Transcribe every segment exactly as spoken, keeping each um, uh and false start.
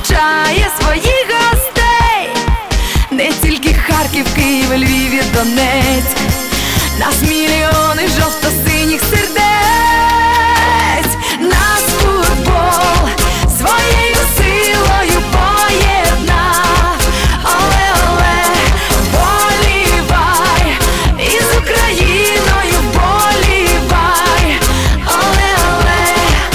зустрічає своїх гостей. Не тільки Харків, Київ, Львів і Донецьк, нас мільйони жовто-синіх сердець. Нас футбол своєю силою поєднав. Оле-оле, вболівай, і з Україною вболівай. Оле-оле.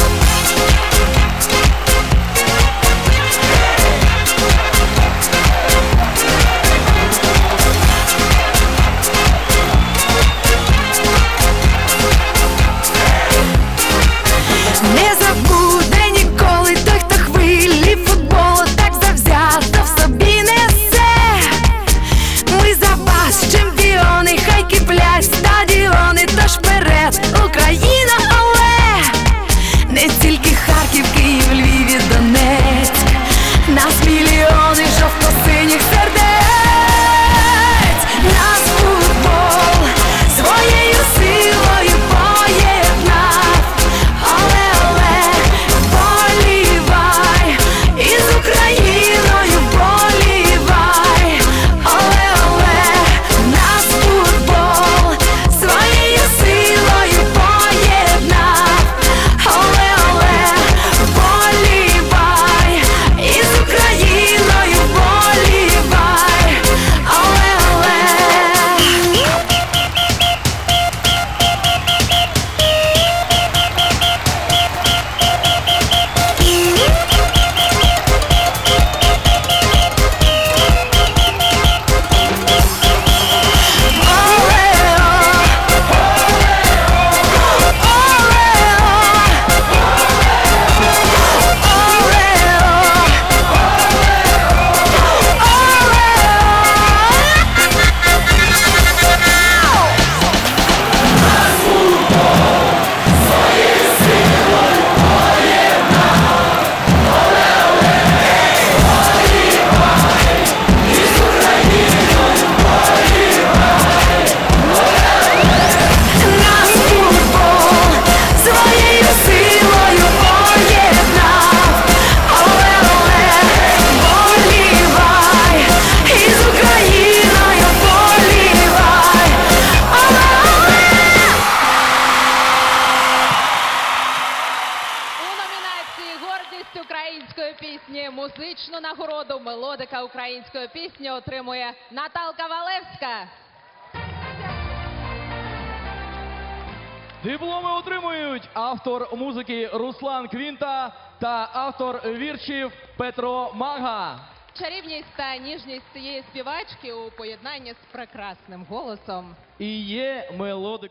Не забуде ніколи той, хто хвилі футболу так завзято в собі несе. Ми за вас, чемпіони, хай киплять стадіони, тож вперед, Україна, але не тільки Харків, Київ, Львів і Донецьк, нас мільйони жовто-синіх сердець. Нас футбол своєю силою поєднав. Оле-оле, вболівай, і з Україною вболівай. Оле-оле, нас футбол своєю силою поєднав. Оле-оле, вболівай, і з Україною вболівай. Оле-оле. Нас футбол своєю силою поєднав. Оле-оле, вболівай, і з Україною вболівай. Оле-оле. У номінації «Гордість української пісні» музичну нагороду «Мелодика української пісні» отримує Наталка Валевська. Дипломи отримують автор музики Руслан Квінта та автор віршів Петро Мага. Чарівність та ніжність цієї співачки у поєднанні з прекрасним голосом. І є мелодика.